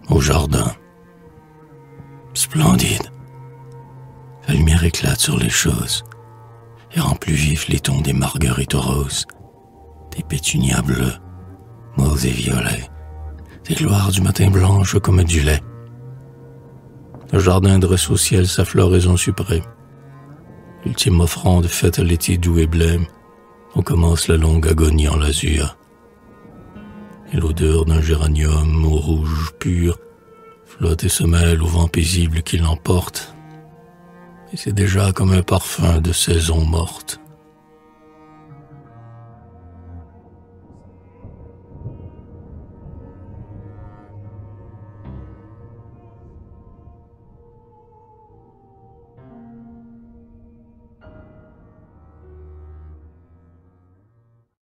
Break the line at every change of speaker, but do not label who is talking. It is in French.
au jardin. Splendide. La lumière éclate sur les choses et rend plus vifs les tons des marguerites roses, des pétunias bleus, mauves et violets, des gloires du matin blanches comme du lait. Le jardin dresse au ciel sa floraison suprême. L'ultime offrande faite à l'été doux et blême, on commence la longue agonie en l'azur. Et l'odeur d'un géranium au rouge pur flotte et se mêle au vent paisible qui l'emporte. Et c'est déjà comme un parfum de saison morte.